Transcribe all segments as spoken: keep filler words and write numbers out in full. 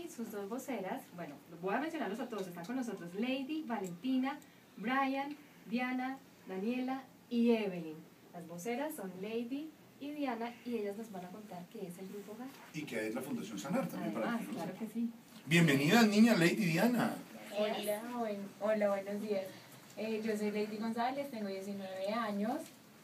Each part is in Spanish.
sus dos voceras. Bueno, voy a mencionarlos a todos. Están con nosotros Lady, Valentina, Brian, Diana, Daniela y Evelyn. Las voceras son Lady y Diana, y ellas nos van a contar qué es el Grupo Hogar. Y qué es la Fundación Sanar también. Además, para claro que sí. Bienvenidas, niña Lady y Diana. Hola, buen, hola, buenos días. Eh, yo soy Lady González, tengo diecinueve años.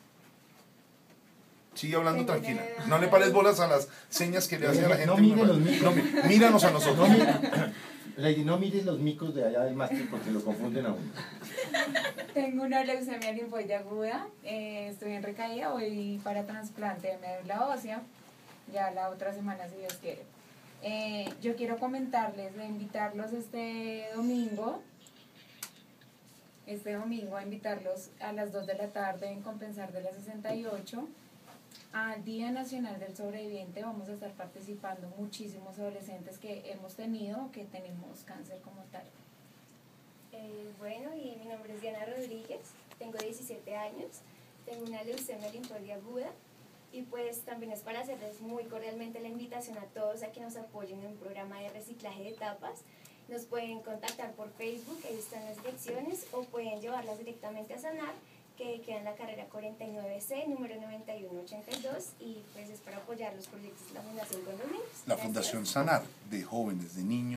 Sigue hablando Tengo tranquila. una- No le pares bolas a las señas que le hace a la gente. No mire los micros. No, mi- míranos a nosotros. No, mira, Lady, no mires los micros de allá del máster porque lo confunden a uno. Tengo una leucemia linfoide aguda, eh, estoy en recaída, voy para trasplante de médula ósea, ya la otra semana si Dios quiere. Eh, yo quiero comentarles, de invitarlos este domingo, este domingo a invitarlos a las dos de la tarde en Compensar de la sesenta y ocho, al Día Nacional del Sobreviviente. Vamos a estar participando muchísimos adolescentes que hemos tenido o que tenemos cáncer como tal. Eh, bueno, y mi nombre es Diana Rodríguez, tengo diecisiete años, tengo una leucemia linfoide aguda, y pues también es para hacerles muy cordialmente la invitación a todos a que nos apoyen en un programa de reciclaje de tapas. Nos pueden contactar por Facebook, ahí están las direcciones, o pueden llevarlas directamente a Sanar, que queda en la carrera cuarenta y nueve C, número noventa y uno ochenta y dos, y pues es para apoyar los proyectos de la Fundación con los Niños. La Gracias. Fundación Sanar, de jóvenes, de niños.